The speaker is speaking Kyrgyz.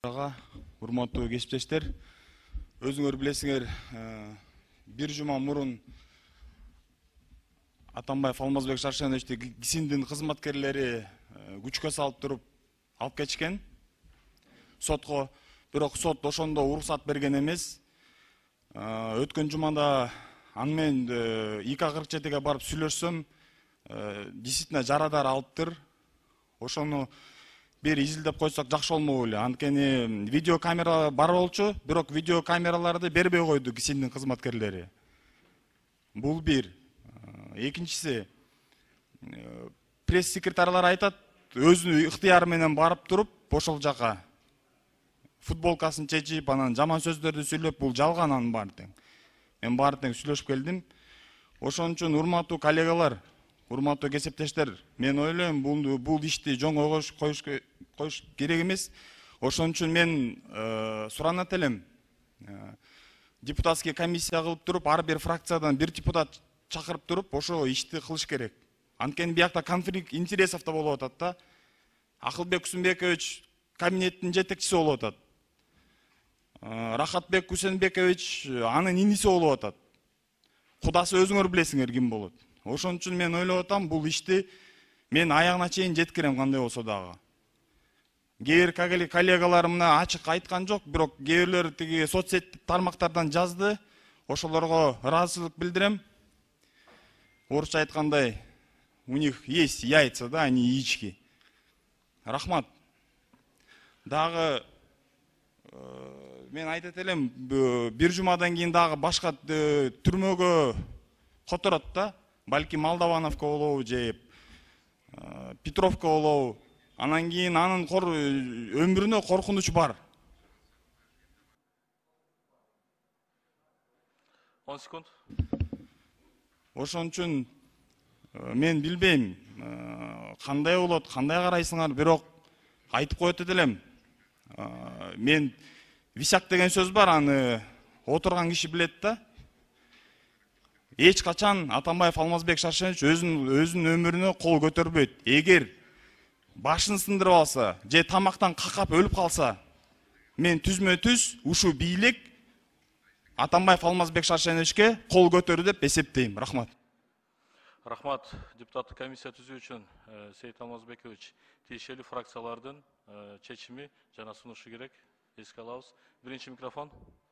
Урматтуу кесиптештер, өзүңөр билесиңер, бир жума мурун Атамбаев Алмазбек Шаршеновичти ГСИНдин кызматкерлери күчкө салып туруп алып кетишкен. Сотко, бирок сот ошондо уруксат берген эмес. Өткөн жумада аны менен 2:47-ге барып сүйлөшсөм, действительно жарадар алыптыр. Ошону бир изилдеп койсок жакшы болмок эле. Анткени видеокамера бар болчу, бирок видеокамераларды бербей койду ГСИНдин кызматкерлери. Бул бир. Экинчиси, пресс-секретарлар айтат, өзүнүн ыктыяры менен барып туруп, ошол жака футболкасын чечип, анан жаман сөздөрдү сүйлөп, бул жалган анын баары тең. Мен баары тең сүйлөшүп келдим. Ошон үчүн урматтуу коллегалар, урматтуу кесиптештер, мен ойлойм, бул ишти жоңго коюш керек эмес. Ошон үчүн мен суранат элем. Депутатский комиссия кылып туруп, ар бир фракциядан бир депутат чакырып туруп, ошо ишти кылыш керек. Анткени биякта конфликт интересов да болуп атат да. Акылбек Кусунбекович кабинеттин жетекчиси болуп атат. Рахатбек Кусенбекович анын иниси болуп атат. Кудасы өзүңөр билесиңер ким болот. Ошон үчүн мен ойлоп атам, бул ишти мен аягына чейин жеткирем кандай болсо дагы. Кээ бир коллегаларым мына ачык айткан жок, бирок кээ бирлер тиги соцсет тармактардан жазды. Ошолорго ыраазычылык билдирем. Орусча айткандай, у них есть яйца, да, они яички. Рахмат. Дагы мен айтат элем, бир жумадан кийин дагы башка түрмөгө которот да. Балки Молдавановко болобу же Петровко болобу. Анан кийин анын өмүрүнө коркунуч бар. 10 секунд. Ошон үчүн мен билбейм, кандай болот, кандай карайсыңар, бирок айтып коет элем. Мен висяк деген сөз бар, аны отурган киши билет да. Эч качан Атамбаев Алмазбек Шаршенович өзүнүн өмүрүнө кол көтөрбөйт. Эгер башын сындырып алса, же тамактан какап өлүп калса, мен түзмө-түз ушу бийлик Атамбаев Алмазбек Шаршеновичке кол көтөрдү деп эсептейм. Рахмат. Рахмат. Депутаттык комиссия түзүү үчүн Сейит Алмазбекович тиешелүү фракциялардын чечими жана сунушу керек. Эске алабыз. Биринчи микрофон.